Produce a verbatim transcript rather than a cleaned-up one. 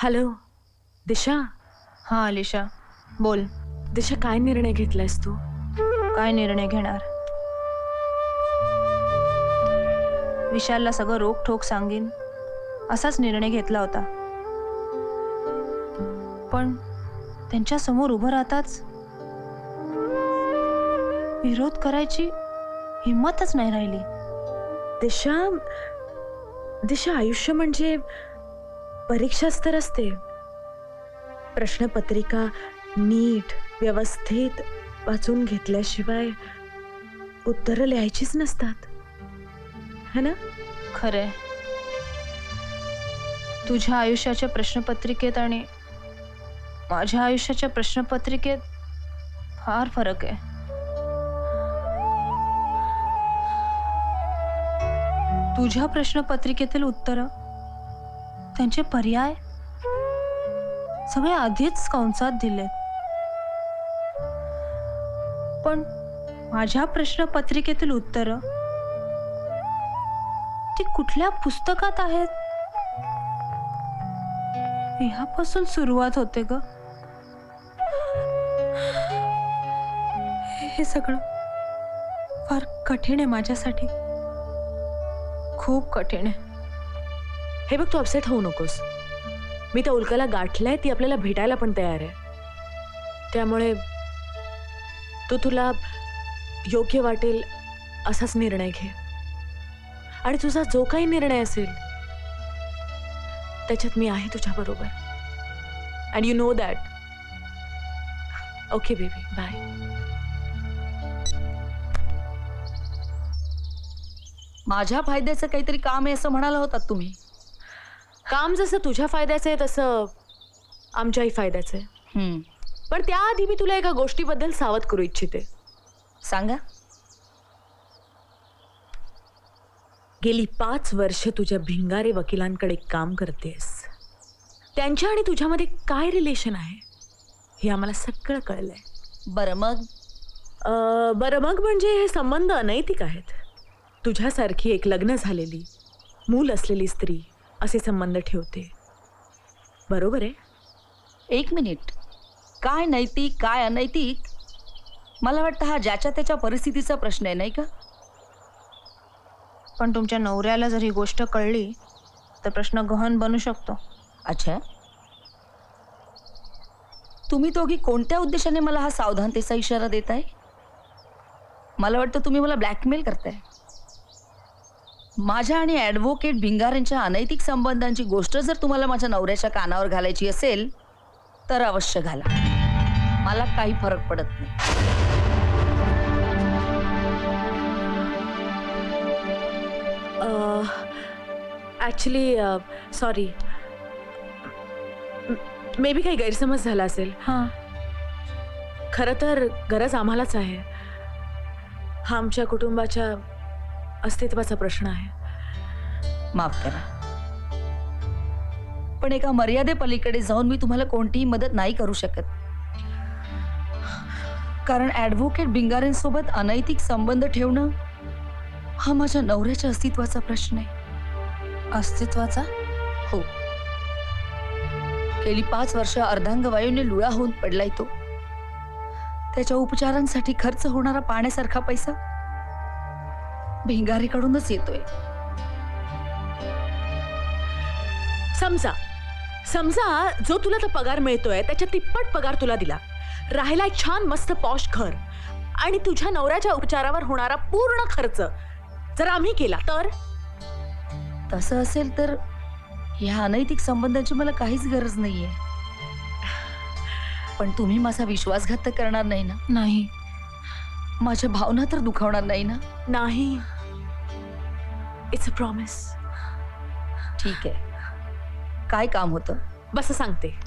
Hello दिशा. हा अलिशा बोल. दिशा काय निर्णय घेतलायस तू? काय निर्णय घेणार? विशालला सगळं रोखठोक सांगेन असाच निर्णय घेतला होता, पण त्यांच्या समोर उभं राहताच विरोध करायची हिम्मतच नाही राहिली. दिशा दिशा आयुष्य म्हणजे परीक्षाच तर असते. प्रश्नपत्रिका नीट व्यवस्थित वाचून घेतल्याशिवाय उत्तरं लिहायचीच नसतात, है ना? खरंय. तुझ्या आयुष्याच्या प्रश्नपत्रिकेत आणि माझ्या आयुष्याच्या प्रश्नपत्रिकेत फार फरक आहे. तुझ्या प्रश्नपत्रिकेतील उत्तर, त्यांचे पर्याय सगळे आधीच कंसात दिलेत, पण माझ्या प्रश्नपत्रिकेतील उत्तर ती कुठल्या पुस्तकात आहेत ह्यापासून सुरुवात होते ग. हे सगळं फार कठीण आहे माझ्यासाठी, खूप कठीण आहे. हे बघ, तू अपसेट होऊ नकोस. मी त्या उल्काला गाठलाय, ती आपल्याला भेटायला पण तयार आहे. त्यामुळे तू तुला योग्य वाटेल असाच निर्णय घे, आणि तुझा जो काही निर्णय असेल त्याच्यात मी आहे तुझ्या बरोबर. And you know that. Okay baby, bye. माझ्या फायद्याचं काहीतरी काम आहे असं म्हणाला होतात तुम्ही. काम जसं तुझ्या फायद्याचं आहे तसं आमच्याही फायद्याचं आहे. पण त्याआधी मी तुला एका गोष्टीबद्दल सावध करू इच्छिते. सांगा. गेली पाच वर्ष तुझ्या भिंगारे वकिलांकडे काम करतेस. त्यांच्या आणि तुझ्यामध्ये काय रिलेशन आहे हे आम्हाला सगळं कळलंय. बरं मग? बरं मग म्हणजे हे संबंध अनैतिक आहेत. तुझ्यासारखी एक लग्न झालेली मूल असलेली स्त्री असे संबंध ठेवते, बरोबर आहे? एक मिनिट, काय नैतिक काय अनैतिक? मला वाटतं हा ज्याच्या त्याच्या परिस्थितीचा प्रश्न आहे, नाही का? पण तुमच्या नवऱ्याला जर ही गोष्ट कळली तर प्रश्न गहन बनू शकतो. अच्छा, तुम्ही दोघी कोणत्या उद्देशाने मला हा सावधानतेचा इशारा देताय? मला वाटतं तुम्ही मला ब्लॅकमेल करताय. माझ्या आणि ॲडव्होकेट भिंगारेंच्या अनैतिक संबंधांची गोष्ट जर तुम्हाला माझ्या नवऱ्याच्या कानावर घालायची असेल तर अवश्य घाला, मला काही फरक पडत नाही. ॲक्च्युली सॉरी, मे बी काही गैरसमज झाला असेल. हां, खरं तर गरज आम्हालाच आहे. हा आमच्या कुटुंबाच्या अस्तित्वाचा प्रश्न आहे. माफ करा, पण एका मर्यादेपलीकडे जाऊन मी तुम्हाला कोणतीही मदत नाही करू शकत, कारण ॲडव्होकेट भिंगारेंसोबत अनैतिक संबंध ठेवणं हा माझ्या नवऱ्याच्या अस्तित्वाचा प्रश्न आहे. अस्तित्वाचा? हो. गेली पाच वर्ष अर्धांगवायूने लुळा होऊन पडलाय तो. त्याच्या उपचारांसाठी खर्च होणारा पाण्यासारखा पैसा भिंगारीकडूनच येतोय. समजा समजा जो तुला तर पगार मिळतोय त्याच्या तिप्पट पगार तुला दिला, राहायला एक छान मस्त पॉश घर, आणि तुझ्या नवऱ्याच्या उपचारावर होणारा पूर्ण खर्च जर आम्ही केला तर? तसं असेल तर ह्या अनैतिक संबंधाची मला काहीच गरज नाहीये. पण तुम्ही माझा विश्वासघात तर करणार नाही ना? नाही. माझ्या भावना तर दुखावणार नाही ना? नाही. It's a promise. ठीक आहे. काय काम होतं? बस सांगते.